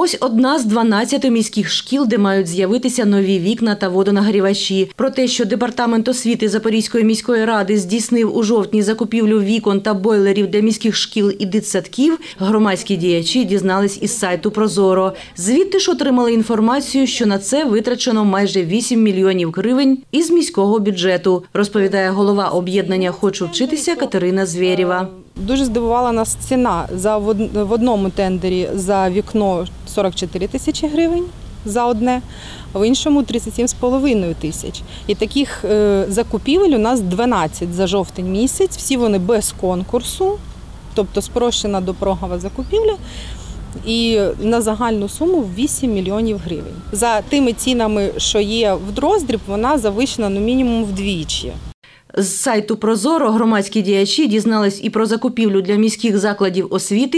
Ось одна з 12 міських шкіл, де мають з'явитися нові вікна та водонагрівачі. Про те, що Департамент освіти Запорізької міської ради здійснив у жовтні закупівлю вікон та бойлерів для міських шкіл і дитсадків, громадські діячі дізнались із сайту «Прозоро». Звідти ж отримали інформацію, що на це витрачено майже 8 мільйонів гривень із міського бюджету, розповідає голова об'єднання «Хочу вчитися» Катерина Звєрєва. Дуже здивувала нас ціна в одному тендері за вікно 44 тисячі гривень за одне, а в іншому 37,5 тисяч. І таких закупівель у нас 12 за жовтень місяць, всі вони без конкурсу, тобто спрощена допрогова закупівля. І на загальну суму 8 мільйонів гривень. За тими цінами, що є в Дроздріб, вона завищена мінімум вдвічі. З сайту «Прозоро» громадські діячі дізнались і про закупівлю для міських закладів освіти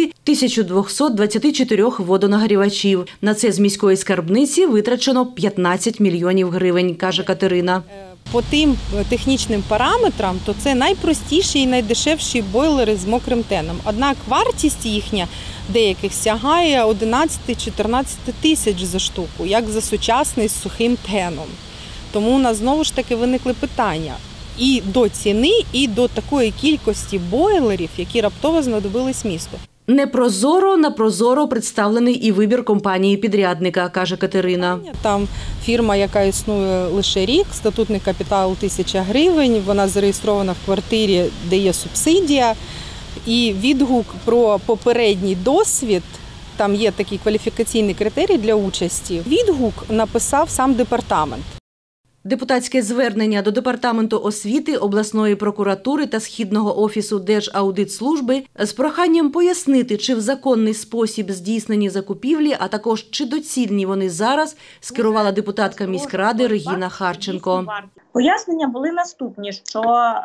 1224 водонагрівачів. На це з міської скарбниці витрачено 15 мільйонів гривень, каже Катерина. По тим технічним параметрам, то це найпростіші і найдешевші бойлери з мокрим теном. Однак вартість їхня деяких сягає 11-14 тисяч за штуку, як за сучасний з сухим теном. Тому у нас знову ж таки виникли питання і до ціни, і до такої кількості бойлерів, які раптово знадобились місту. Не прозоро, на «Прозоро» представлений і вибір компанії-підрядника, каже Катерина. Там фірма, яка існує лише рік, статутний капітал 1000 гривень, вона зареєстрована в квартирі, де є субсидія. І відгук про попередній досвід, там є такий кваліфікаційний критерій для участі, відгук написав сам департамент. Депутатське звернення до Департаменту освіти, обласної прокуратури та Східного офісу Держаудитслужби з проханням пояснити, чи в законний спосіб здійснені закупівлі, а також чи доцільні вони зараз, скерувала депутатка міськради Регіна Харченко. Пояснення були наступні, що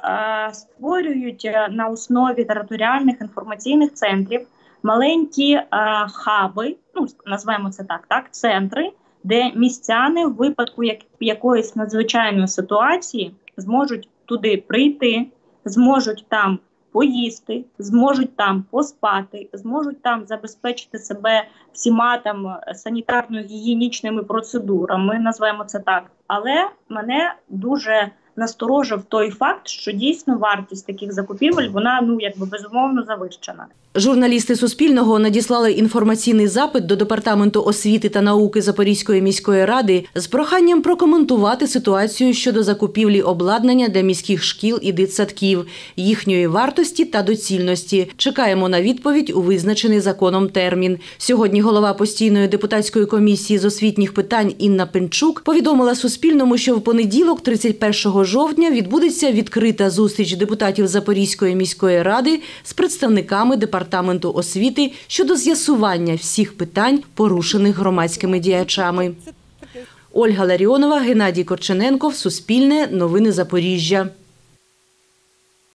створюють на основі територіальних інформаційних центрів маленькі хаби, називаємо це так, центри, де містяни в випадку якоїсь надзвичайної ситуації зможуть туди прийти, зможуть там поїсти, зможуть там поспати, зможуть там забезпечити себе всіма там санітарно-гігієнічними процедурами, називаємо це так. Але мене дуже насторожив той факт, що дійсно вартість таких закупівель, вона, безумовно завищена. Журналісти Суспільного надіслали інформаційний запит до Департаменту освіти та науки Запорізької міської ради з проханням прокоментувати ситуацію щодо закупівлі обладнання для міських шкіл і дитсадків, їхньої вартості та доцільності. Чекаємо на відповідь у визначений законом термін. Сьогодні голова постійної депутатської комісії з освітніх питань Інна Пенчук повідомила Суспільному, що в понеділок, 31 жовтня, відбудеться відкрита зустріч депутатів Запорізької міської ради з представниками Департаменту освіти щодо з'ясування всіх питань, порушених громадськими діячами. Ольга Ларіонова, Геннадій Корчененков, Суспільне, Новини Запоріжжя.